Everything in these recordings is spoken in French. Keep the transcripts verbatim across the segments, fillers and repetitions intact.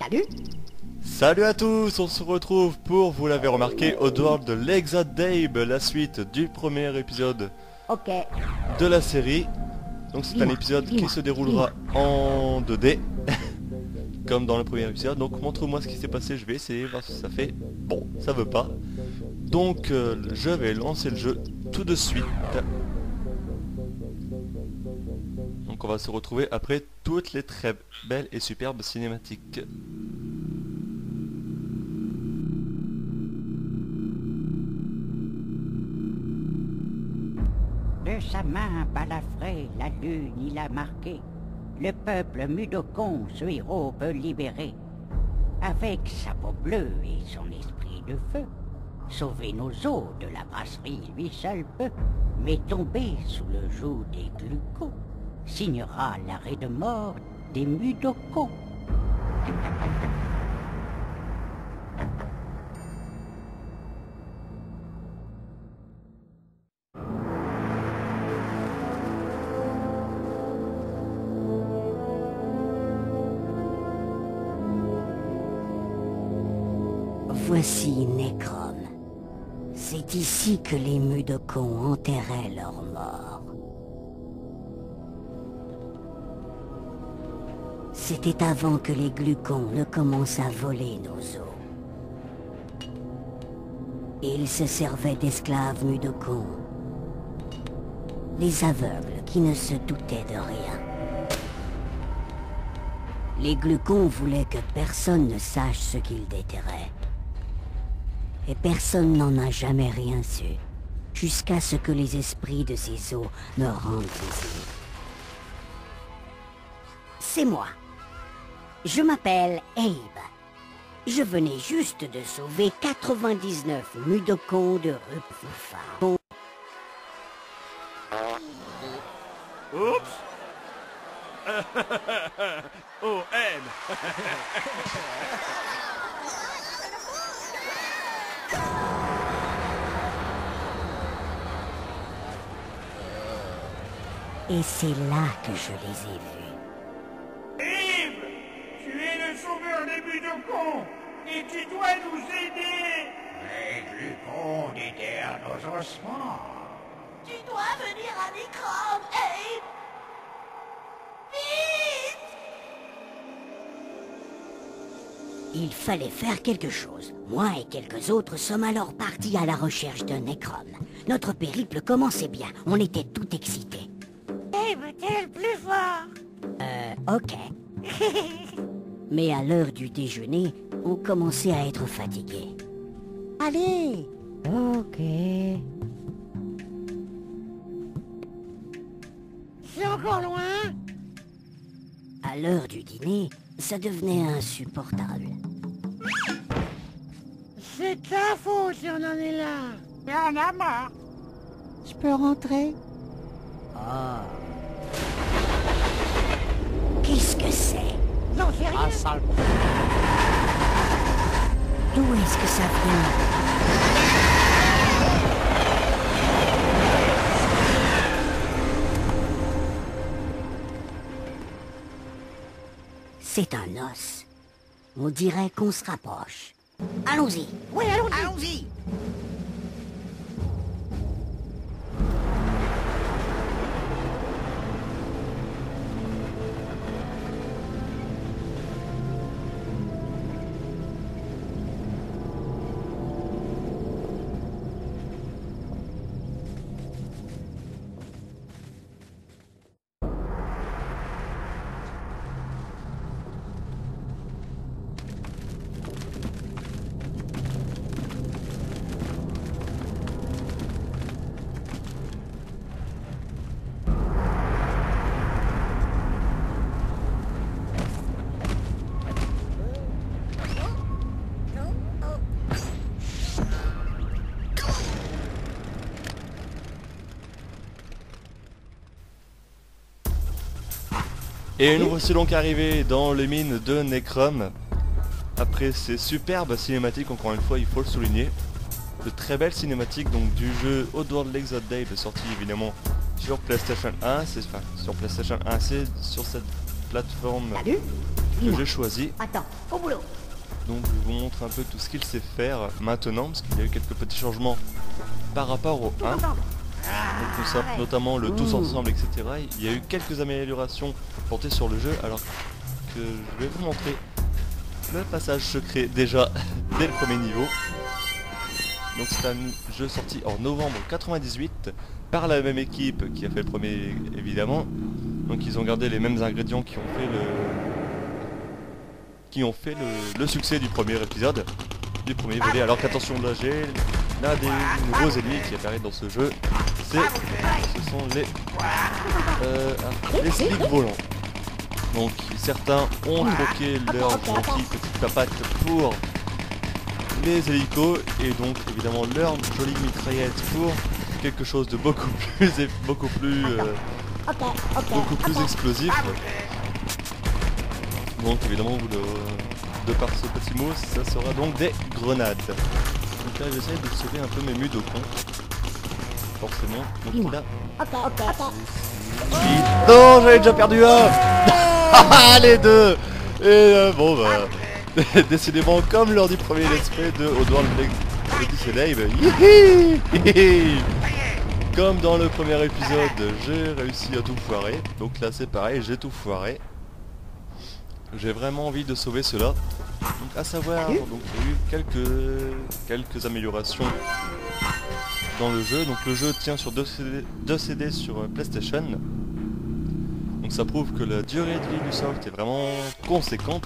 Salut. Salut à tous, on se retrouve pour, vous l'avez remarqué, Oddworld L'Exodabe, la suite du premier épisode Ok. de la série. Donc c'est un épisode qui se déroulera en deux D, comme dans le premier épisode. Donc montre-moi ce qui s'est passé, je vais essayer, voir si ça fait... Bon, ça veut pas. Donc euh, je vais lancer le jeu tout de suite. Donc on va se retrouver après toutes les très belles et superbes cinématiques. De sa main balafrée, la lune il a marqué. Le peuple Mudokon, ce héros peut libérer. Avec sa peau bleue et son esprit de feu, sauver nos eaux de la brasserie lui seul peut. Mais tomber sous le joug des glucos signera l'arrêt de mort des Mudokons. Voici Necrom. C'est ici que les Mudokons enterraient leurs morts. C'était avant que les Glucons ne commencent à voler nos os. Ils se servaient d'esclaves Mudokons. Des aveugles qui ne se doutaient de rien. Les Glucons voulaient que personne ne sache ce qu'ils déterraient. Et personne n'en a jamais rien su, jusqu'à ce que les esprits de ces eaux me rendent visite. C'est moi. Je m'appelle Abe. Je venais juste de sauver quatre-vingt-dix-neuf Mudokons de Rupfufa. Oups. Oh, N. Et c'est là que je les ai vus. Abe, tu es le sauveur des Mudokons et tu dois nous aider. Les Glucons déterrent nos ossements. Tu dois venir à Necrom, Abe. Vite! Il fallait faire quelque chose. Moi et quelques autres sommes alors partis à la recherche de Necrom. Notre périple commençait bien, on était tout excités. Abe, t'es le plus fort. Euh, ok. Mais à l'heure du déjeuner, on commençait à être fatigués. Allez! Ok. C'est encore loin? À l'heure du dîner, ça devenait insupportable. C'est ta faute si on en est là. Il y en a marre. Je peux rentrer? Oh. Qu'est-ce que c'est? Non, c'est rien. D'où est-ce que ça vient? C'est un os. On dirait qu'on se rapproche. Allons-y. Oui, allons-y. Allons-y. Et nous voici donc arrivés dans les mines de Necrom. Après ces superbes cinématiques, encore une fois il faut le souligner. De très belles cinématiques donc du jeu Oddworld L'Exodabe, sorti évidemment sur PlayStation un, c'est enfin sur PlayStation un, c'est sur cette plateforme Salut. que j'ai choisi. Attends, au boulot. Donc je vous montre un peu tout ce qu'il sait faire maintenant, parce qu'il y a eu quelques petits changements par rapport au un. Donc tout ça, notamment le tous ensemble, et cetera. Il y a eu quelques améliorations portées sur le jeu, alors que je vais vous montrer le passage secret déjà dès le premier niveau. Donc c'est un jeu sorti en novembre quatre-vingt-dix-huit par la même équipe qui a fait le premier évidemment. Donc ils ont gardé les mêmes ingrédients qui ont fait le qui ont fait le, le succès du premier épisode, du premier volet. Alors qu'attention là j'ai l'un des nouveaux ennemis qui apparaît dans ce jeu, c'est ce sont les euh, les slicks volants. Donc certains ont troqué leurs gentilles petites papates pour les hélicos et donc évidemment leur jolie mitraillette pour quelque chose de beaucoup plus beaucoup plus euh, beaucoup plus explosif. Donc évidemment vous de, de par ce petit mot ça sera donc des grenades. Donc là j'essaie de sauver un peu mes mudokons. Forcément. Donc là. Non, j'avais déjà perdu un. Les deux. Et euh, bon bah décidément comme lors du premier let's play de Oddworld Legacy Live. Comme dans le premier épisode, j'ai réussi à tout foirer. Donc là c'est pareil, j'ai tout foiré. J'ai vraiment envie de sauver cela. Donc à savoir, donc il y a eu quelques quelques améliorations dans le jeu. Donc le jeu tient sur deux C D, deux C D sur PlayStation. Donc ça prouve que la durée de vie du soft est vraiment conséquente.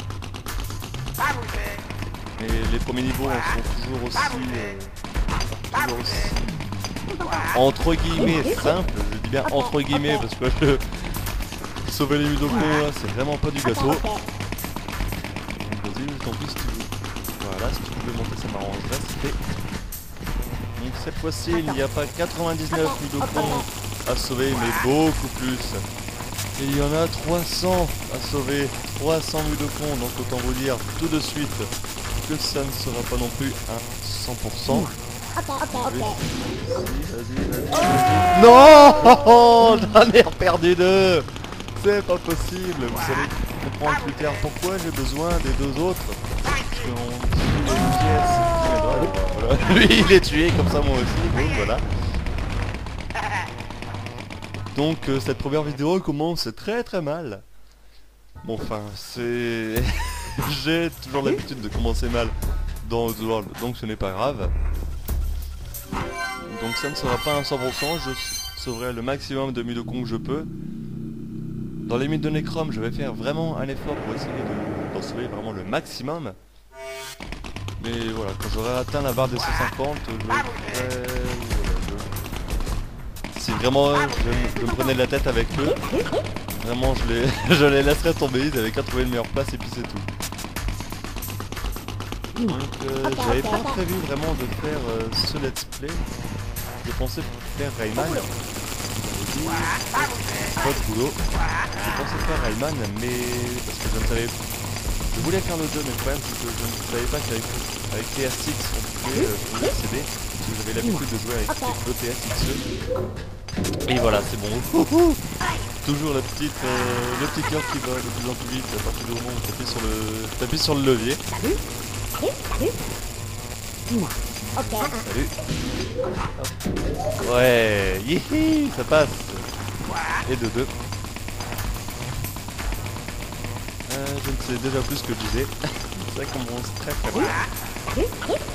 Et les premiers niveaux hein, sont toujours aussi, euh, toujours aussi entre guillemets simples. Je dis bien entre guillemets parce que je, sauver les Mudokons là c'est vraiment pas du gâteau. Donc vas-y, tant pis si tu veux. Voilà, si tu pouvais monter ça m'arrangerait, c'était. Donc cette fois-ci il n'y a pas quatre-vingt-dix-neuf Mudokons à sauver mais beaucoup plus. Et il y en a trois cents à sauver, trois cents Mudokons, donc autant vous dire tout de suite que ça ne sera pas non plus un cent pour cent. Vas-y, vas-y, vas-y. Non, j'en ai perdu deux. C'est pas possible. Vous allez comprendre plus tard pourquoi j'ai besoin des deux autres. Parce qu'on tue les pièces. Voilà. Lui il est tué comme ça moi aussi. Donc voilà. Donc euh, cette première vidéo commence très très mal. Bon enfin c'est... J'ai toujours l'habitude de commencer mal dans Oddworld, donc ce n'est pas grave. Donc ça ne sera pas un cent pour cent, je sauverai le maximum de Mudokons que je peux. Dans les limites de Necrom, je vais faire vraiment un effort pour essayer d'en sauver vraiment le maximum. Mais voilà, quand j'aurai atteint la barre des cent cinquante, je ferai... Si vraiment je, je me prenais la tête avec eux, vraiment je les, je les laisserais tomber, ils avaient qu'à trouver une meilleure place et puis c'est tout. Donc euh, j'avais pas prévu vraiment de faire euh, ce let's play. Je pensais faire Rayman. Pas de boulot. Je pensais faire Rayman mais parce que je ne savais. Je voulais faire le deux mais le problème c'est que je ne savais pas qu'avec avec T S X on pouvait euh, accéder. Parce que j'avais l'habitude de jouer avec le T S X E. Et voilà c'est bon. Toujours la petite, euh, le petit cœur qui va de plus en plus vite à partir du moment où tu appuies sur le, t'appuies sur le levier. Salut. Salut. Dis-moi. Ok. Salut. Hop. Ouais, hihi, ça passe. Et de deux. Euh, je ne sais déjà plus ce que je disais. C'est vrai qu'on commence très très bien.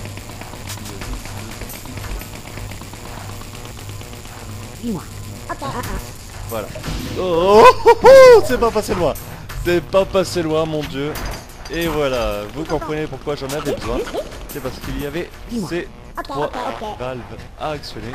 Dis-moi. Ok. Voilà. Oh, oh, oh, oh, c'est pas passé loin. C'est pas passé loin, mon dieu. Et voilà, vous comprenez pourquoi j'en avais besoin. C'est parce qu'il y avait ces trois valves à actionner.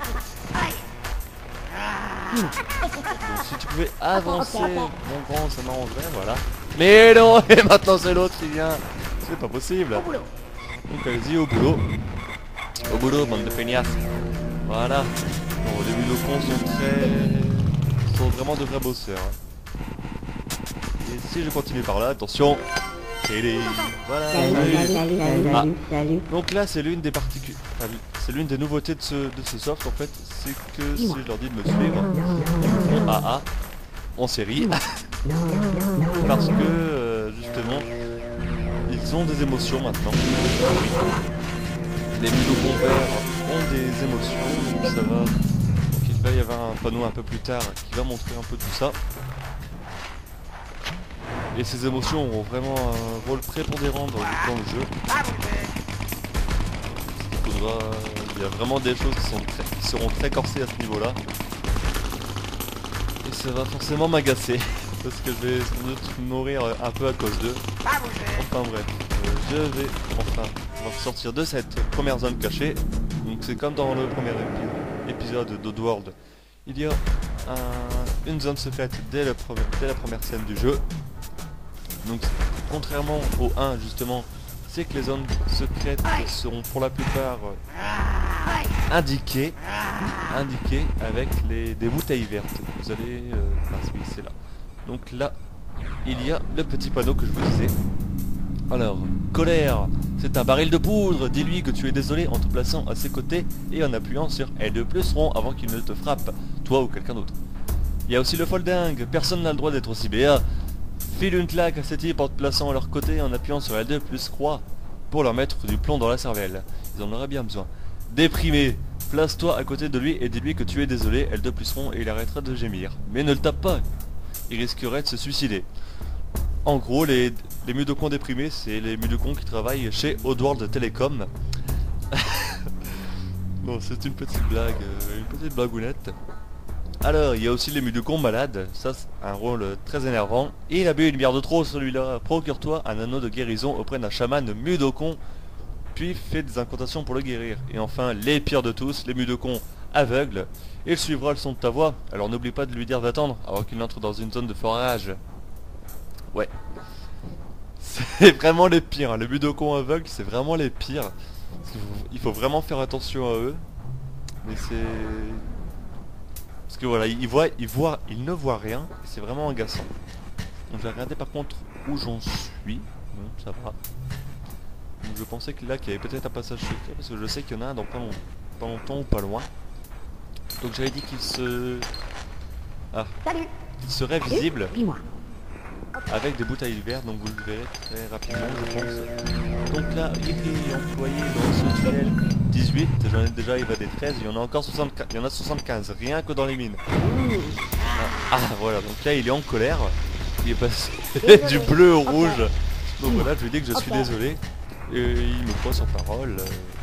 Donc si tu pouvais avancer, mon grand, ça m'arrangerait, voilà. Mais non, et maintenant c'est l'autre qui vient. C'est pas possible. Donc allez-y au boulot. Au boulot, bande de feignasses. Voilà. Bon, les Mudokons sont très... sont vraiment de vrais bosseurs. Et si je continue par là, attention. Voilà. Ah. Donc là c'est l'une des particules, enfin, c'est l'une des nouveautés de ce, de ce soft en fait, c'est que si je leur dis de me suivre, ils font A A en série, parce que euh, justement, ils ont des émotions maintenant. Les Mudokons verts ont des émotions, donc ça va. Donc il va y avoir un panneau un peu plus tard qui va montrer un peu tout ça. Et ces émotions auront vraiment un rôle prépondérant dans le, dans le jeu. Il faudra... Il y a vraiment des choses qui, sont très, qui seront très corsées à ce niveau-là. Et ça va forcément m'agacer. Parce que je vais sans doute mourir un peu à cause d'eux. Enfin bref, euh, je vais enfin sortir de cette première zone cachée. Donc c'est comme dans le premier épi épisode d'Oddworld. Il y a un, une zone secrète dès, le premier, dès la première scène du jeu. Donc contrairement au un justement, c'est que les zones secrètes seront pour la plupart euh, indiquées, indiquées avec les, des bouteilles vertes. Vous allez... Euh, ah oui, c'est là. Donc là, il y a le petit panneau que je vous disais. Alors, colère, c'est un baril de poudre. Dis-lui que tu es désolé en te plaçant à ses côtés et en appuyant sur L deux plus rond avant qu'il ne te frappe, toi ou quelqu'un d'autre. Il y a aussi le folding. Personne n'a le droit d'être aussi béat. File une claque à ces types en te plaçant à leur côté et en appuyant sur L deux plus croix pour leur mettre du plomb dans la cervelle. Ils en auraient bien besoin. Déprimé, place-toi à côté de lui et dis-lui que tu es désolé, L deux plus rond, et il arrêtera de gémir. Mais ne le tape pas, il risquerait de se suicider. En gros, les, les Mudokons déprimés, c'est les Mudokons qui travaillent chez Oddworld Telecom. Bon, c'est une petite blague, euh, une petite blagounette. Alors, il y a aussi les Mudokons malades, ça c'est un rôle très énervant. Il a bu une bière de trop celui-là, procure-toi un anneau de guérison auprès d'un chaman Mudokon, puis fais des incantations pour le guérir. Et enfin, les pires de tous, les Mudokons aveugles. Il suivra le son de ta voix, alors n'oublie pas de lui dire d'attendre avant qu'il entre dans une zone de forage. Ouais. C'est vraiment les pires, hein. Les Mudokons aveugles, c'est vraiment les pires. Il faut vraiment faire attention à eux. Mais c'est... Parce que voilà, ils voient, ils voient, ils ne voient rien, et c'est vraiment agaçant. Donc je vais regarder par contre où j'en suis. Bon, ça va. Donc je pensais que là qu'il y avait peut-être un passage secret, parce que je sais qu'il y en a un dans pas, long, pas longtemps ou pas loin. Donc j'avais dit qu'il se... Ah. Qu'il serait visible avec des bouteilles vertes, donc vous le verrez très rapidement je pense. Donc là, il est employé dans ce tunnel dix-huit, j'en ai déjà évadé treize, il y en a encore soixante-quinze, il y en a soixante-quinze, rien que dans les mines. Ah, ah voilà, donc là il est en colère, il est passé du bleu au rouge. Donc voilà, je lui dis que je suis désolé, et il me croit sur parole.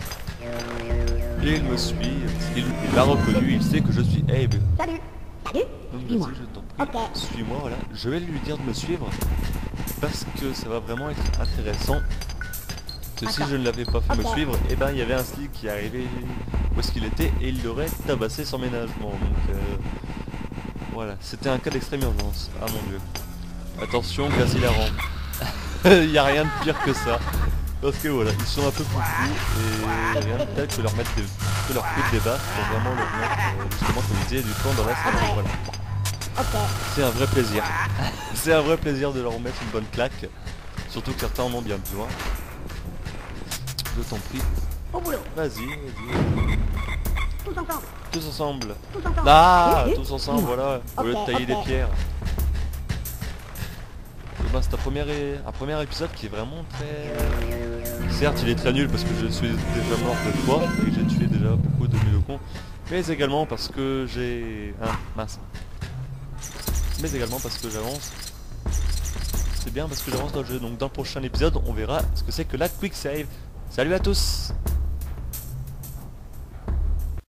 Et il me suit, il, il l'a reconnu, il sait que je suis Abe. Salut. Salut. Donc vas-y, je t'en prie, okay. Suis-moi, voilà. Je vais lui dire de me suivre, parce que ça va vraiment être intéressant. Que si je ne l'avais pas fait okay. me suivre, et eh ben il y avait un slick qui arrivait où est-ce qu'il était, et il l'aurait tabassé sans ménagement. Donc euh, voilà, c'était un cas d'extrême urgence. Ah mon dieu. Attention, glace hilarant. Il n'y a rien de pire que ça. Parce que voilà, ils sont un peu foufous et rien de tel que leur mettre des, que leur foutre des baffes pour vraiment leur mettre euh, justement comme je disais du plomb dans la cervelle. Voilà. Okay. C'est un vrai plaisir. C'est un vrai plaisir de leur mettre une bonne claque. Surtout que certains en ont bien besoin. Je t'en prie. Au boulot. Vas-y, vas-y. Tous ensemble. Tous ensemble. Tous ensemble. Ah, tous ensemble, voilà. Au lieu de okay, tailler okay. des pierres. Ben, c'est un premier, un premier épisode qui est vraiment très... Certes il est très nul parce que je suis déjà mort deux fois et j'ai tué déjà beaucoup de Mudokons, mais également parce que j'ai... Ah mince. Mais également parce que j'avance. C'est bien parce que j'avance dans le jeu, donc dans le prochain épisode on verra ce que c'est que la quick save. Salut à tous!